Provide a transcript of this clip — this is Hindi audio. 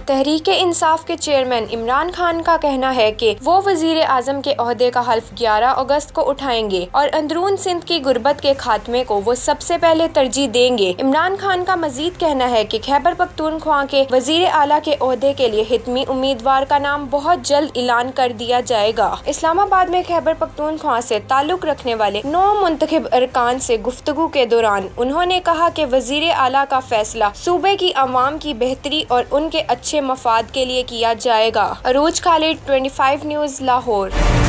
तहरीक-ए-इंसाफ के चेयरमैन इमरान खान का कहना है कि वो वजीर आजम के ओहदे का हल्फ 11 अगस्त को उठाएंगे और अंदरून सिंध की गुर्बत के खात्मे को वो सबसे पहले तरजीह देंगे। इमरान खान का मजीद कहना है कि खैबर पख्तूनख्वा के वजीर आला के ओहदे के लिए हितमी उम्मीदवार का नाम बहुत जल्द ऐलान कर दिया जाएगा। इस्लामाबाद में खैबर पख्तूनख्वा से ताल्लुक रखने वाले 9 मुंतखब अरकान से गुफ्तगू के दौरान उन्होंने कहा कि वजीर आला का फैसला सूबे की अवाम की बेहतरी और उनके अच्छे मफाद के लिए किया जाएगा। अरूज खालिद 25 न्यूज़ लाहौर।